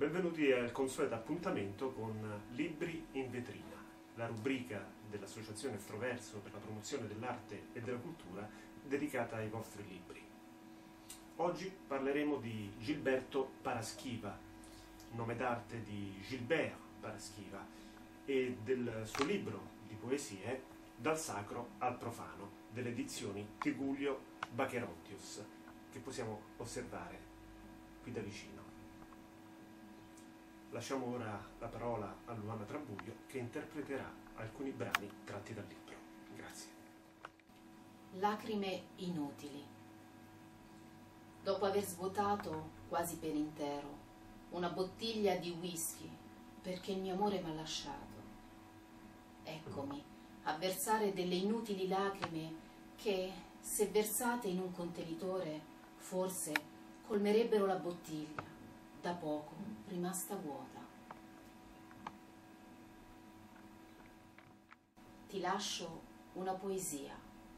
benvenuti al consueto appuntamento con Libri in Vetrina, la rubrica dell'Associazione Estroverso per la promozione dell'arte e della cultura dedicata ai vostri libri. Oggi parleremo di Gilberto Paraschiva, nome d'arte di Gilbert Paraschiva, e del suo libro di poesie Dal sacro al profano, delle edizioni Tigullio Bacherontius, che possiamo osservare qui da vicino. Lasciamo ora la parola a Luana Trabuglio, che interpreterà alcuni brani tratti dal libro. Grazie. Lacrime inutili. Dopo aver svuotato quasi per intero una bottiglia di whisky perché il mio amore m'ha lasciato, eccomi a versare delle inutili lacrime che, se versate in un contenitore, forse colmerebbero la bottiglia, da poco rimasta vuota. Ti lascio una poesia.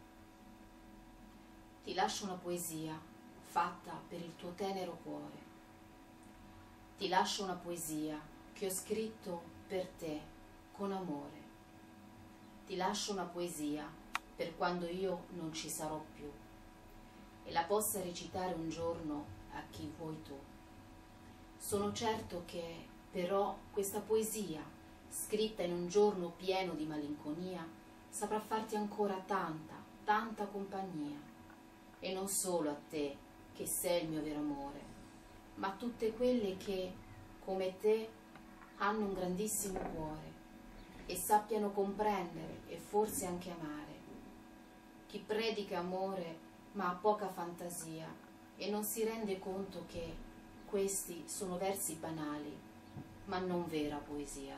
Ti lascio una poesia fatta per il tuo tenero cuore. Ti lascio una poesia che ho scritto per te con amore. Ti lascio una poesia per quando io non ci sarò più e la possa recitare un giorno a chi vuoi tu. Sono certo che, però, questa poesia, scritta in un giorno pieno di malinconia, saprà farti ancora tanta, tanta compagnia. E non solo a te, che sei il mio vero amore, ma a tutte quelle che, come te, hanno un grandissimo cuore e sappiano comprendere e forse anche amare. Chi predica amore ma ha poca fantasia e non si rende conto che questi sono versi banali, ma non vera poesia.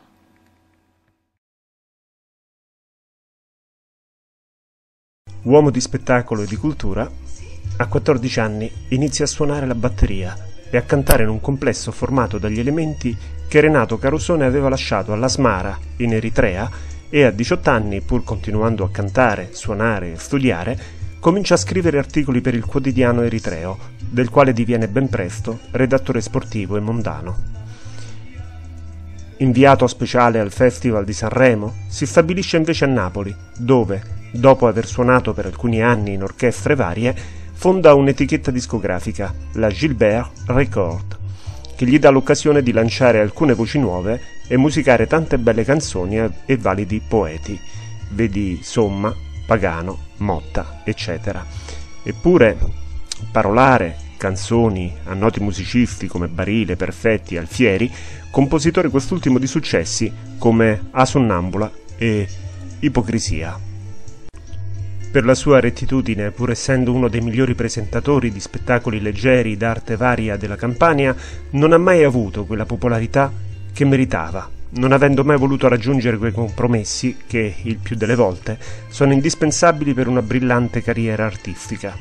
Uomo di spettacolo e di cultura, a 14 anni inizia a suonare la batteria e a cantare in un complesso formato dagli elementi che Renato Carosone aveva lasciato all'Asmara, in Eritrea, e a 18 anni, pur continuando a cantare, suonare e studiare, comincia a scrivere articoli per il quotidiano eritreo, del quale diviene ben presto redattore sportivo e mondano. Inviato speciale al Festival di Sanremo, si stabilisce invece a Napoli, dove, dopo aver suonato per alcuni anni in orchestre varie, fonda un'etichetta discografica, la Gilbert Record, che gli dà l'occasione di lanciare alcune voci nuove e musicare tante belle canzoni e validi poeti. Vedi Somma, Pagano, Motta, eccetera. Eppure parolare, canzoni a noti musicisti come Barile, Perfetti, Alfieri, compositori quest'ultimo di successi come A Sonnambula e Ipocrisia. Per la sua rettitudine, pur essendo uno dei migliori presentatori di spettacoli leggeri d'arte varia della Campania, non ha mai avuto quella popolarità che meritava, non avendo mai voluto raggiungere quei compromessi che, il più delle volte, sono indispensabili per una brillante carriera artistica.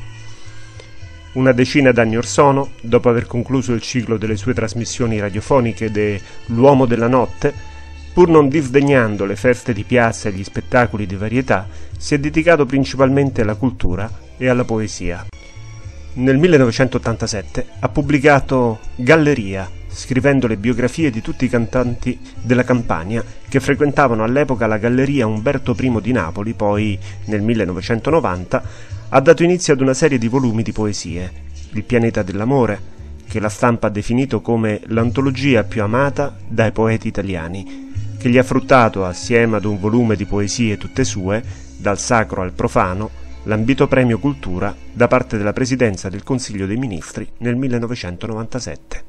Una decina d'anni or sono, dopo aver concluso il ciclo delle sue trasmissioni radiofoniche de L'Uomo della Notte, pur non disdegnando le feste di piazza e gli spettacoli di varietà, si è dedicato principalmente alla cultura e alla poesia. Nel 1987 ha pubblicato Galleria, scrivendo le biografie di tutti i cantanti della Campania che frequentavano all'epoca la Galleria Umberto I di Napoli. Poi, nel 1990, ha dato inizio ad una serie di volumi di poesie, Il pianeta dell'amore, che la stampa ha definito come l'antologia più amata dai poeti italiani, che gli ha fruttato, assieme ad un volume di poesie tutte sue, Dal sacro al profano, l'ambito premio Cultura da parte della Presidenza del Consiglio dei Ministri nel 1997.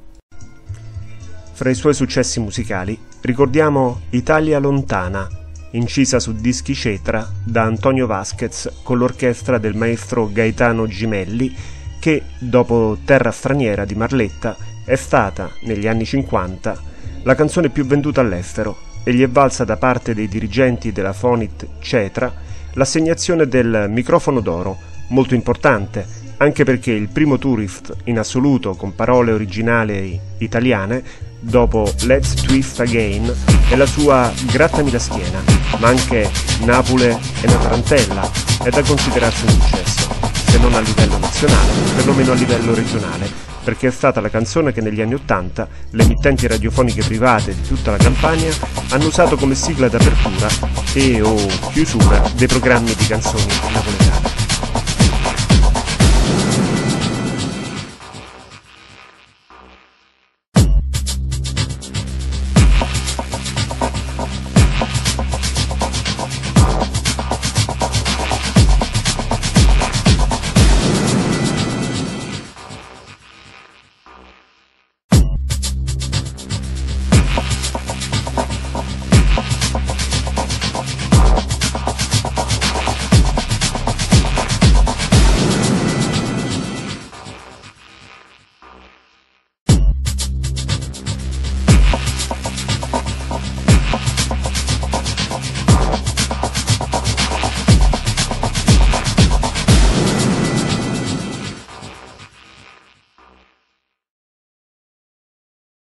Fra i suoi successi musicali ricordiamo Italia lontana, incisa su dischi Cetra da Antonio Vasquez con l'orchestra del maestro Gaetano Gimelli, che, dopo Terra straniera di Marletta, è stata, negli anni 50, la canzone più venduta all'estero e gli è valsa da parte dei dirigenti della Fonit Cetra l'assegnazione del microfono d'oro, molto importante, anche perché il primo tourist in assoluto con parole originali italiane, dopo Let's Twist Again, è la sua Grattami la schiena, ma anche Napoli e una tarantella è da considerarsi un successo, se non a livello nazionale, perlomeno a livello regionale, perché è stata la canzone che negli anni '80 le emittenti radiofoniche private di tutta la Campania hanno usato come sigla d'apertura e o chiusura dei programmi di canzoni napoletane.